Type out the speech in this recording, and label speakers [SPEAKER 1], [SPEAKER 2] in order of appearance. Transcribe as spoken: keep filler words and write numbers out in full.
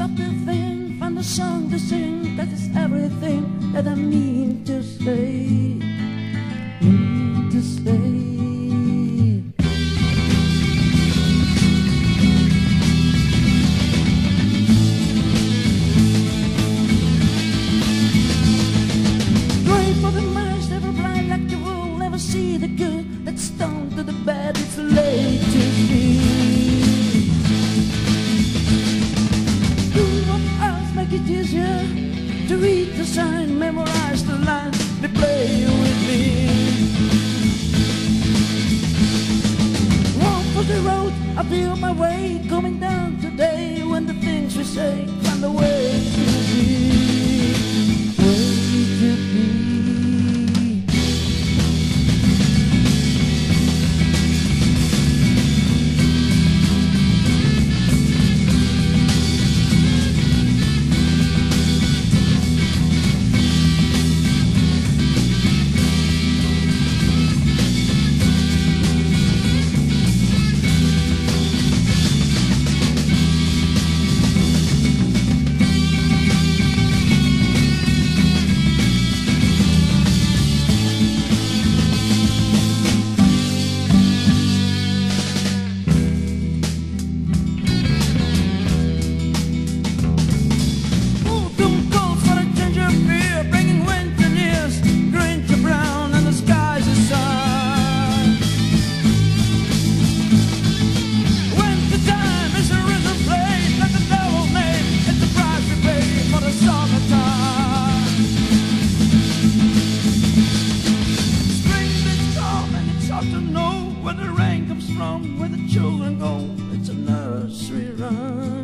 [SPEAKER 1] stop to think, find a song to sing. That is everything that I mean to say. Mean to say. See the good that's done to the bad, it's late to see. Do what else make it easier to read the sign, memorize the line, they play with me. Walk for the road, I feel my way coming down today. When the things we say find a way to be, way to be. Where the children go, it's a nursery rhyme.